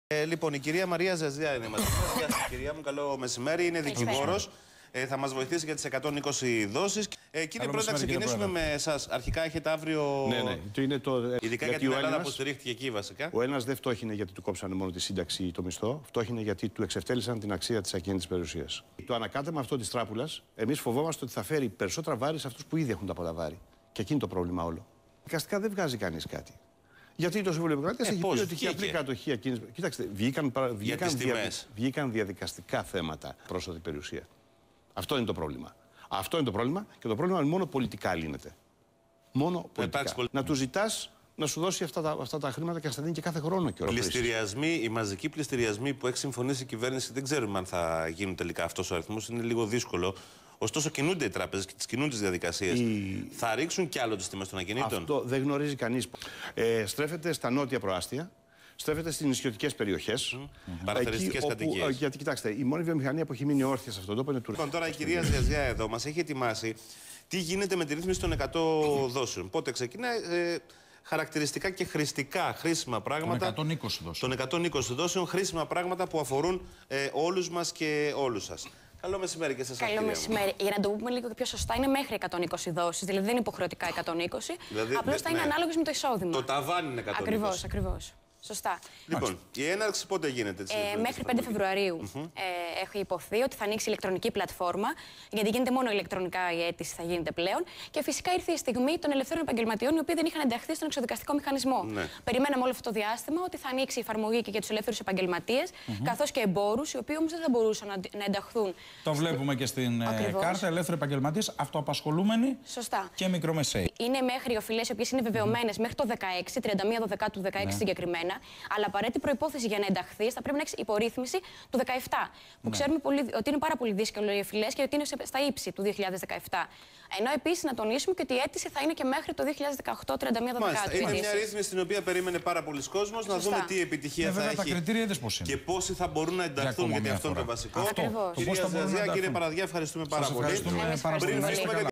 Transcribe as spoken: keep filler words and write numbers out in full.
Ε, λοιπόν, η κυρία Μαρία Ζαζιά είναι μαζί μας. Γεια σας, κυρία μου, καλό μεσημέρι. Είναι δικηγόρος. Ε, θα μας βοηθήσει για τις εκατόν είκοσι δόσεις. Ε, κύριε Πρόεδρε, να ξεκινήσουμε με εσάς. Αρχικά έχετε αύριο. Ναι, ναι. Το είναι το... Ειδικά για την Ελλάδα που στηρίχτηκε εκεί βασικά. Ο ένας δεν φτώχινε γιατί του κόψανε μόνο τη σύνταξη ή το μισθό. Φτώχινε γιατί του εξευτέλισαν την αξία της ακίνητης περιουσίας. Το ανακάτεμα αυτό της τράπουλας, εμείς φοβόμαστε ότι θα φέρει περισσότερα βάρη σε αυτούς που ήδη έχουν τα πολλά βάρη. Και εκείνη το πρόβλημα όλο. Δικαστικά δεν βγάζει κανείς κάτι. Γιατί το Συμβούλιο Δημοκρατίας ε, έχει πει ότι η απλή κατοχή ακίνητης. Κοιτάξτε, βγήκαν, βγήκαν, δια, βγήκαν διαδικαστικά θέματα πρόσθετη περιουσία. Αυτό είναι το πρόβλημα. Αυτό είναι το πρόβλημα και το πρόβλημα μόνο πολιτικά λύνεται. Μόνο πολιτικά. Πολ... Να του ζητάς να σου δώσει αυτά τα, αυτά τα χρήματα και να στα δίνει και κάθε χρόνο και πληστηριασμοί, οι μαζικοί πληστηριασμοί που έχει συμφωνήσει η κυβέρνηση, δεν ξέρουμε αν θα γίνουν τελικά αυτός ο αριθμός. Είναι λίγο δύσκολο. Ωστόσο, κινούνται οι τράπεζες και τις κινούν τις διαδικασίες. Η... Θα ρίξουν κι άλλο τις τιμές των ακινήτων. Αυτό δεν γνωρίζει κανείς. Ε, στρέφεται στα νότια προάστια. Στρέφεται στις νησιωτικές περιοχές. Mm. Παραθεριστικές κατοικίες. Γιατί κοιτάξτε, η μόνη βιομηχανία που έχει μείνει όρθια σε αυτό το τόπο είναι τουριστική. Λοιπόν, τώρα η κυρία Ζαζιά εδώ μας έχει ετοιμάσει τι γίνεται με τη ρύθμιση των εκατό δόσεων. Πότε ξεκινάει, ε, χαρακτηριστικά και χρηστικά χρήσιμα πράγματα. Των εκατόν είκοσι δόσεων. Των εκατόν είκοσι δόσεων, χρήσιμα πράγματα που αφορούν ε, όλους μας και όλους σας. Καλό μεσημέρι και σας. Καλό μεσημέρι. Για να το πούμε λίγο πιο σωστά, είναι μέχρι εκατόν είκοσι δόσεις, δηλαδή δεν είναι υποχρεωτικά εκατόν είκοσι. Δηλαδή, απλώς θα είναι ναι. ανάλογες με το εισόδημα. Το ταβάνι είναι εκατόν είκοσι. Ακριβώς, ακριβώς. Σωστά. Λοιπόν, η έναρξη πότε γίνεται, ε, μέχρι πέντε Φεβρουαρίου mm-hmm. ε, έχει υποθεί ότι θα ανοίξει ηλεκτρονική πλατφόρμα, γιατί γίνεται μόνο ηλεκτρονικά η αίτηση, θα γίνεται πλέον. Και φυσικά ήρθε η στιγμή των ελευθέρων επαγγελματιών, οι οποίοι δεν είχαν ενταχθεί στον εξοδικαστικό μηχανισμό. Ναι. Περιμέναμε όλο αυτό το διάστημα ότι θα ανοίξει η εφαρμογή και για τους ελεύθερους επαγγελματίες, mm-hmm. καθώς και εμπόρους, οι οποίοι όμως δεν θα μπορούσαν να, να ενταχθούν. Το βλέπουμε και στην Ακριβώς. κάρτα, ελεύθεροι επαγγελματίες, αυτοαπασχολούμενοι Σωστά. και μικρομεσαίοι. Είναι μέχρι οφειλές οι οποίες είναι βεβαιωμένες mm-hmm. μέχρι το δεκαέξι, τριάντα μία Δεκάτου του δεκαέξι ναι. συγκεκριμένα. Αλλά απαραίτητη προϋπόθεση για να ενταχθεί θα πρέπει να έχει υπορρύθμιση του δεκαεπτά. Που ναι. ξέρουμε πολύ, ότι είναι πάρα πολύ δύσκολο οι οφειλές και ότι είναι στα ύψη του δύο χιλιάδες δεκαεπτά. Ενώ επίσης να τονίσουμε και ότι η αίτηση θα είναι και μέχρι το δύο χιλιάδες δεκαοκτώ, τριάντα μία Δεκάτου. Είναι μια ρύθμιση στην οποία περίμενε πάρα πολλοί κόσμος. Να δούμε τι επιτυχία ναι, θα βέβαια, έχει. Τα κριτήρια είδες πώς είναι. Και πόσοι θα μπορούν να ενταχθούν, γιατί αυτό είναι το βασικό. Ακριβώς. Κυρία Ζαζιά, κύριε Παραδιά, ευχαριστούμε πάρα πολύ.